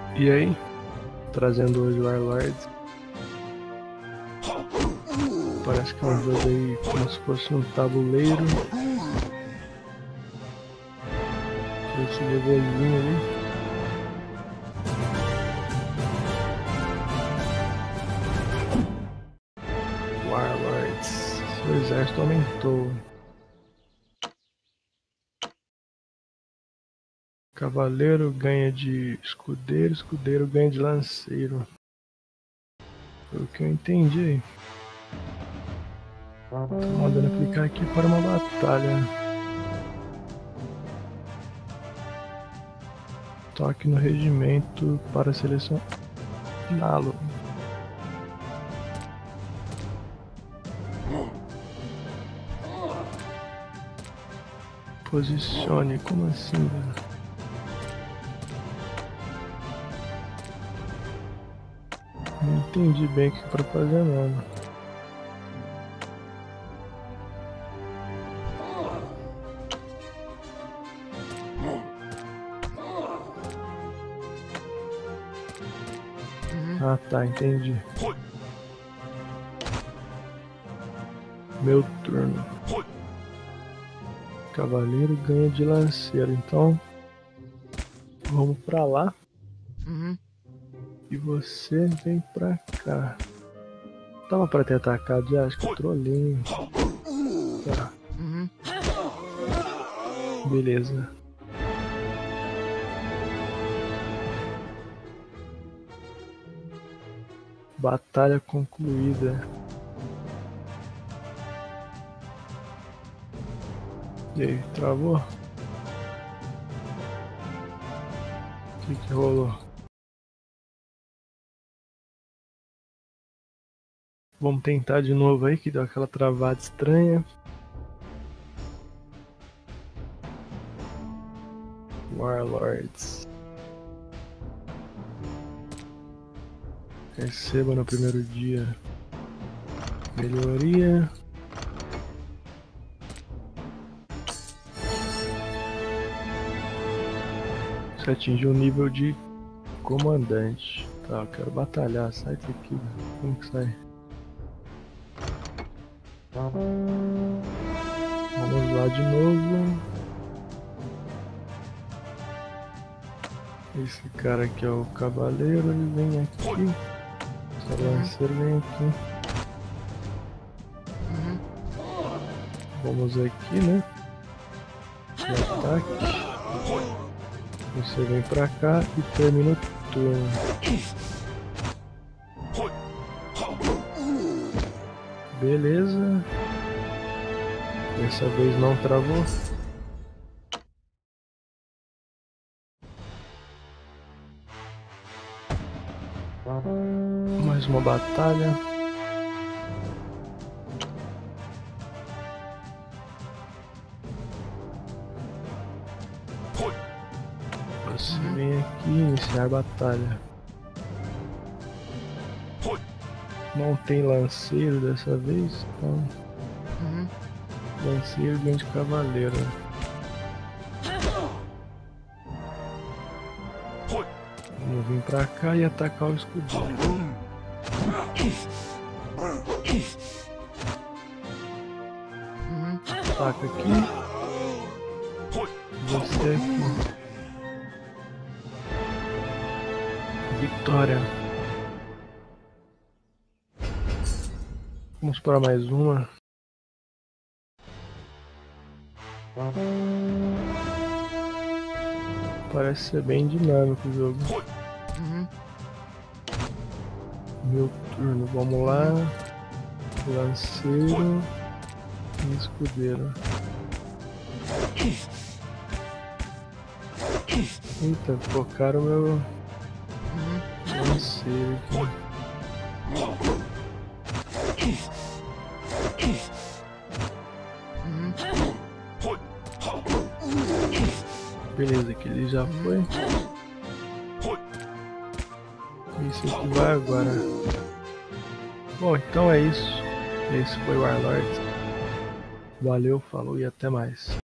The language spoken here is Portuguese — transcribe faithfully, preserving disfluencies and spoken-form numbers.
E aí, trazendo hoje o Warlords. Parece que é um jogo aí como se fosse um tabuleiro. Esse levelzinho ali. Warlords. Seu exército aumentou. Cavaleiro ganha de escudeiro, escudeiro ganha de lanceiro. Foi o que eu entendi aí. Tô mandando clicar aqui para uma batalha. Toque no regimento para selecioná-lo. Posicione, como assim, velho? Não entendi bem o que é pra fazer não. Ah tá, entendi. Meu turno. Cavaleiro ganha de lanceiro, então vamos pra lá. Uhum. E você vem pra cá. Tava pra ter atacado já, acho que eu trolinho. Tá. Uhum. Beleza. Batalha concluída. E aí, travou? O que que rolou? Vamos tentar de novo aí, que deu aquela travada estranha. Warlords. Receba no primeiro dia melhoria. Você atingiu o nível de comandante. Tá, eu quero batalhar. Sai daqui. Como que sai? Vamos lá de novo. Esse cara aqui é o cavaleiro, ele vem aqui. Esse lanceiro vem aqui. Uhum. Vamos aqui, né? De ataque. Você vem pra cá e termina o turno. Beleza. Dessa vez não travou. Mais uma batalha. Você vem aqui iniciar a batalha. Não tem lanceiro dessa vez, então Uhum. lanceiro ganha de cavaleiro. Vamos vir pra cá e atacar o escudeiro. Uhum. Ataca aqui. Você aqui. Vitória. Vamos para mais uma. Parece ser bem dinâmico o jogo. Uhum. Meu turno, vamos lá. Lanceiro e escudeiro. Eita, focaram o meu lanceiro aqui. Beleza, que ele já foi. Esse aqui vai agora. Bom, então é isso. Esse foi o Warlords. Valeu, falou e até mais.